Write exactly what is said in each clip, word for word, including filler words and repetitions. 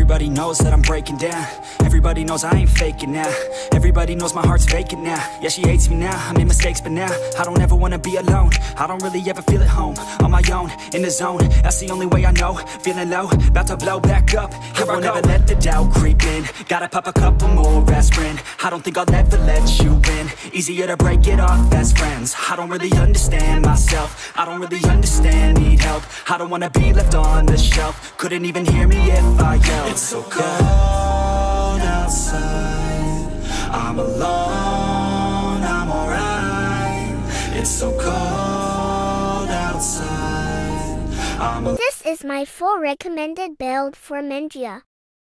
Everybody knows that I'm breaking down. Everybody knows I ain't faking now. Everybody knows my heart's vacant now. Yeah, she hates me now, I made mistakes, but now I don't ever wanna be alone. I don't really ever feel at home. On my own, in the zone, that's the only way I know. Feeling low, about to blow back up. Here I won't ever let the doubt creep in. Gotta pop a couple more aspirin. I don't think I'll ever let you in. Easier to break it off as friends. I don't really understand myself. I don't really understand, need help. I don't wanna be left on the shelf. Couldn't even hear me if I yelled. It's so cold outside, I'm alone, I'm alright. It's so cold outside, I'm alone. This is my full recommended build for Minjia.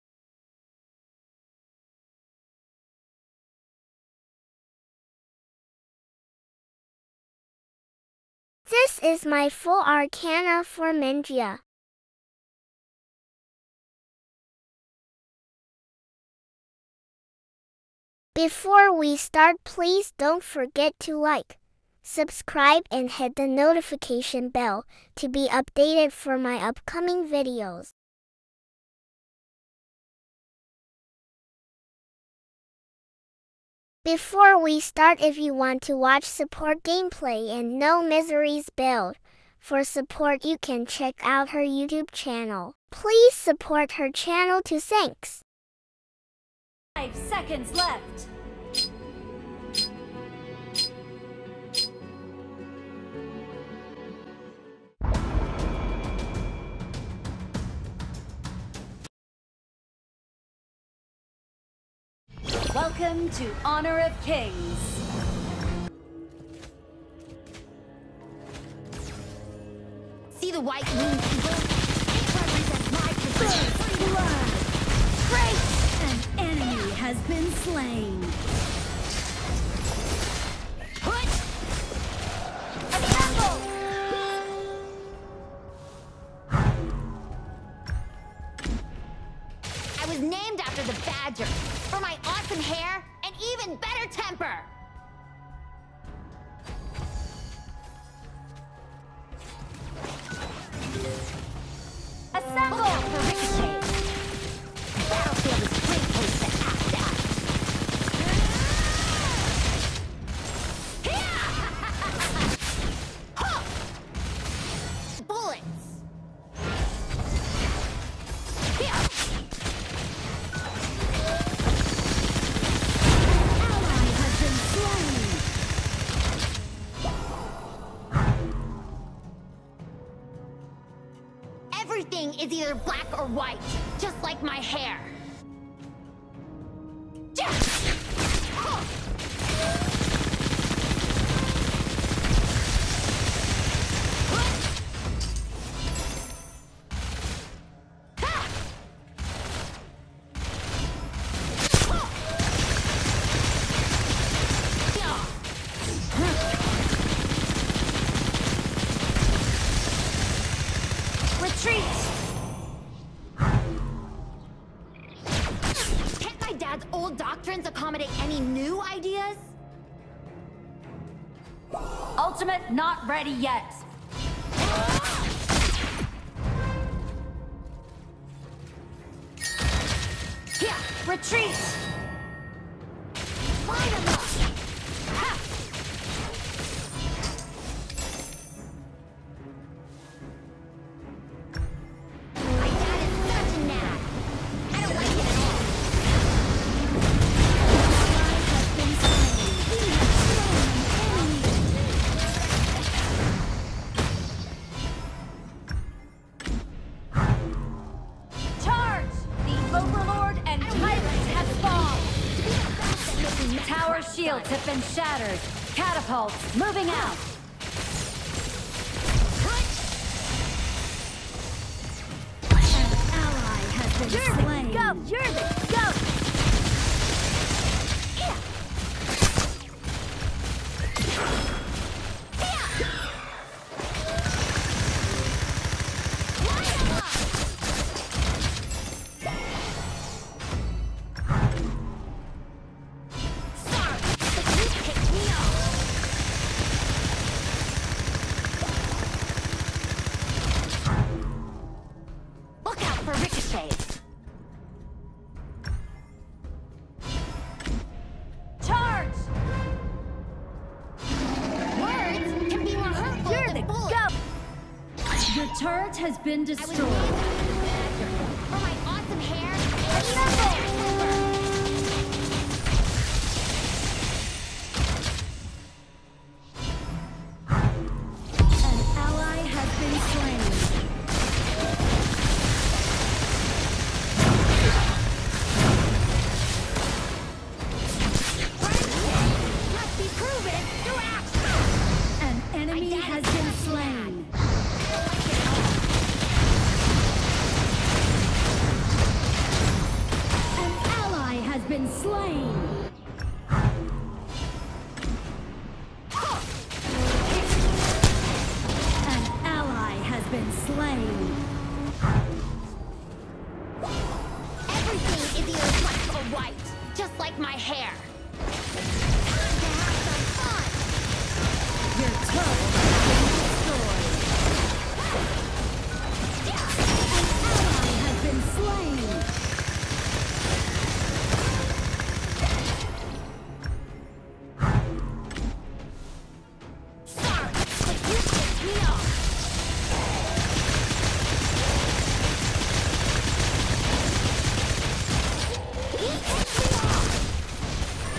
This is my full Arcana for Minjia. Before we start, please don't forget to like, subscribe and hit the notification bell to be updated for my upcoming videos. Before we start, if you want to watch support gameplay and No Miseries build, for support you can check out her YouTube channel. Please support her channel too. Thanks. Five seconds left. Welcome to Honor of Kings. See the white winged eagle? It represents my position. Blood. Great! An enemy has been slain. Put! Assemble! I was named after the badger for my awesome hair and even better temper. Assemble! Look out for Ricochet. The battlefield is a great place to act out. Huh! Bullets. Here. Ally has been slain. Everything is either black or white, just like my hair. Retreat! Can't my dad's old doctrines accommodate any new ideas? Ultimate not ready yet. Here, Retreat! line 'em up. Ha! My dad is such a nag. I don't like it at all. Ally has been slain. We have slain an enemy. Charge! The Overlord and Tyrant have spawned. Tower shields have been shattered. Catapults moving out. An ally has been slain. Go! You're the goat! Sorry, but you picked me up. Look out for Ricochet. turret has been I was destroyed. for my awesome hair. Assemble! An ally has been slain. Must be proven through action. An enemy has been slain. An ally has been slain. An ally has been slain. Everything is either black or white, just like my hair. Time to have some fun. Your turret has been destroyed. An ally has been slain. Sorry, but you pissed me off. You pissed me off.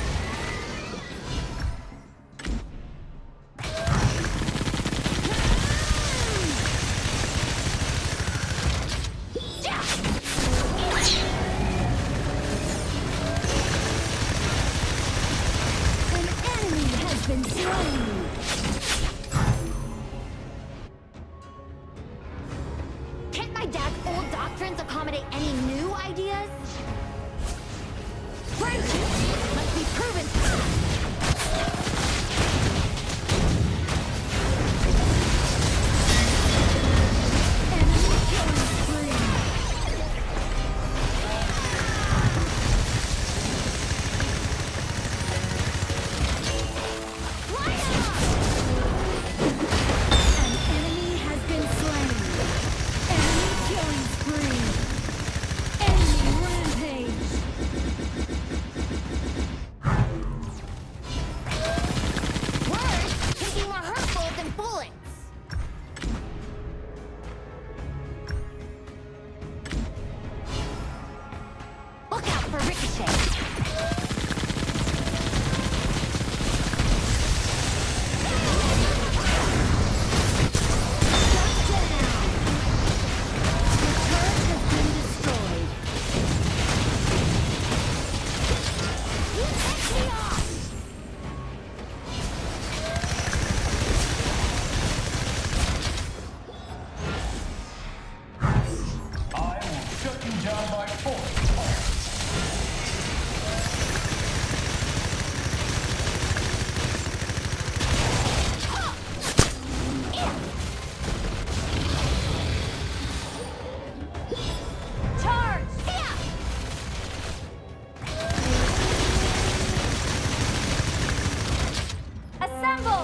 An enemy has been slain. Can't my dad's old doctrines accommodate any new ideas? Friendship must be proven. Enemy killing spree. Light 'em up! An enemy has been slain. Enemy killing spree. Enemy rampage. Words can be more hurtful than bullets. Look out for ricochet. Turret has been destroyed. You pissed me off! I will shut you down by force. Charge! Yeah! Assemble!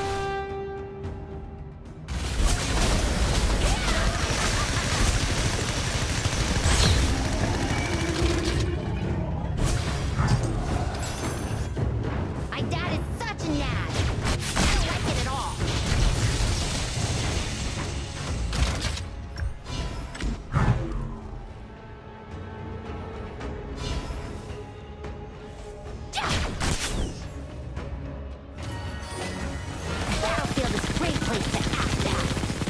My dad is such a nag. I don't like it at all. Battlefield is a great place to act at.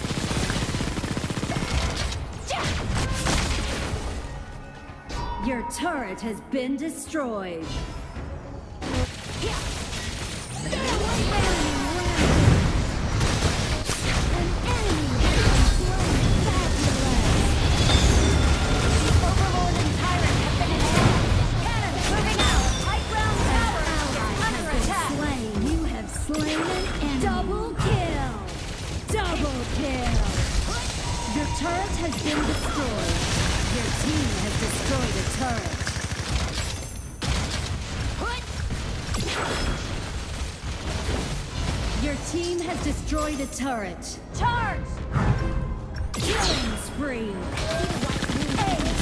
Your turret has been destroyed. Yeah. Enemy rampage. An enemy has been slain. Fabulous. Overlord and Tyrant have been attacked. Cannons moving out. High ground tower under attack. Slain. You have slain an enemy. Double kill. Double kill. Your turret has been destroyed. Your team has destroyed a turret. Put. Your team has destroyed a turret. Charge. Killing spree. Ace.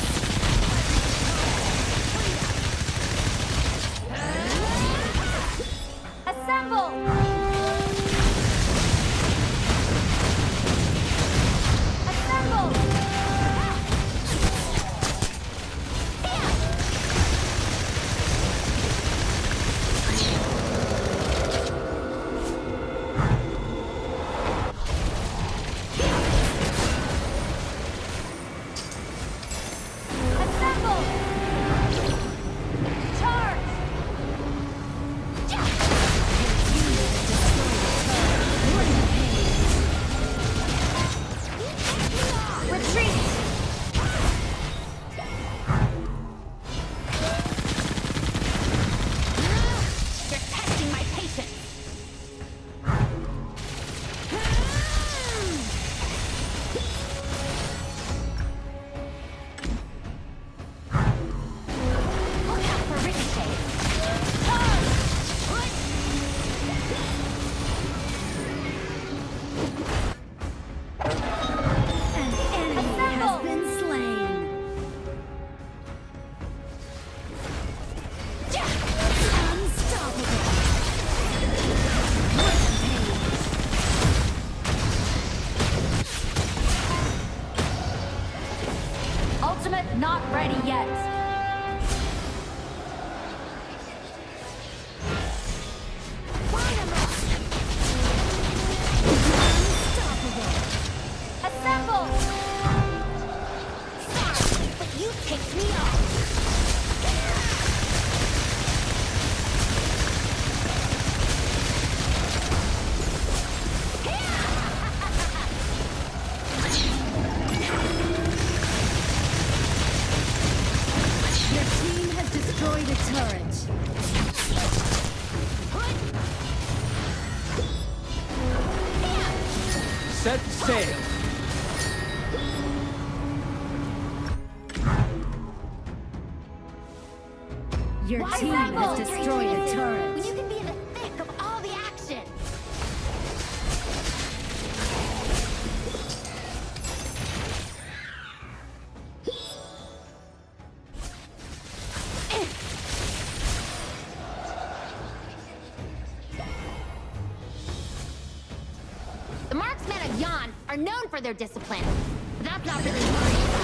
Assemble. Assemble. ultimate not ready yet. Assemble! Sorry, but you picked me off. Your team has destroyed a turret. Set sail. Your Why team rebel? has destroyed a When turret. you can be in the thick of all the action. The marksmen of Yan are known for their discipline. But that's not really worrying.